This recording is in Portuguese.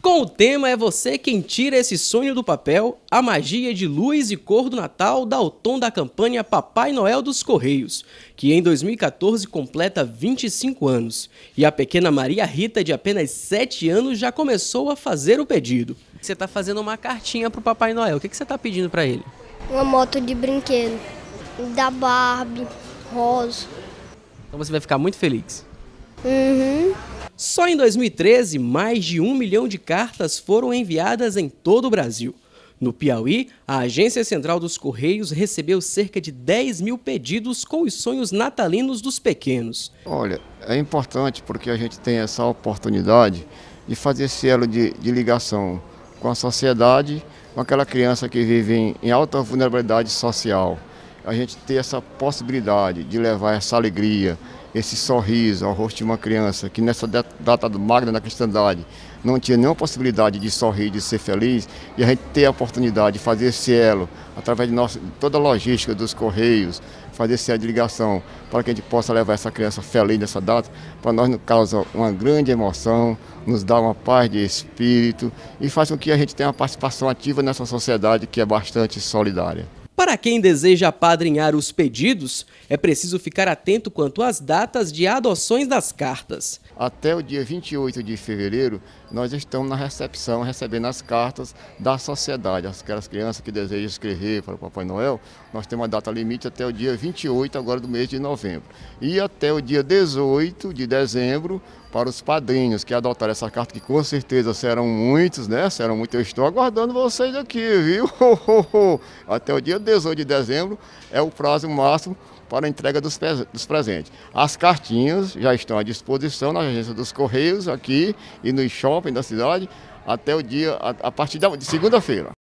Com o tema É Você Quem Tira Esse Sonho do Papel, a magia de luz e cor do Natal dá o tom da campanha Papai Noel dos Correios, que em 2014 completa 25 anos. E a pequena Maria Rita, de apenas 7 anos, já começou a fazer o pedido. Você está fazendo uma cartinha para o Papai Noel, o que você está pedindo para ele? Uma moto de brinquedo, da Barbie, rosa. Então você vai ficar muito feliz. Uhum. Só em 2013, mais de 1 milhão de cartas foram enviadas em todo o Brasil. No Piauí, a Agência Central dos Correios recebeu cerca de 10 mil pedidos com os sonhos natalinos dos pequenos. Olha, é importante porque a gente tem essa oportunidade de fazer esse elo de ligação com a sociedade, com aquela criança que vive em alta vulnerabilidade social. A gente ter essa possibilidade de levar essa alegria, esse sorriso ao rosto de uma criança que nessa data magna da cristandade não tinha nenhuma possibilidade de sorrir, de ser feliz, e a gente ter a oportunidade de fazer esse elo através de toda a logística dos Correios, fazer esse elo de ligação para que a gente possa levar essa criança feliz nessa data, para nós nos causa uma grande emoção, nos dá uma paz de espírito e faz com que a gente tenha uma participação ativa nessa sociedade que é bastante solidária. Para quem deseja apadrinhar os pedidos, é preciso ficar atento quanto às datas de adoções das cartas. Até o dia 28 de fevereiro, nós estamos na recepção, recebendo as cartas da sociedade. Aquelas crianças que desejam escrever para o Papai Noel, nós temos uma data limite até o dia 28 agora do mês de novembro. E até o dia 18 de dezembro, para os padrinhos que adotaram essa carta, que com certeza serão muitos, né? Serão muitos. Eu estou aguardando vocês aqui, viu? Até o dia 18 de dezembro é o prazo máximo para a entrega dos presentes. As cartinhas já estão à disposição na agência dos Correios aqui e no shopping da cidade até o dia, a partir de segunda-feira.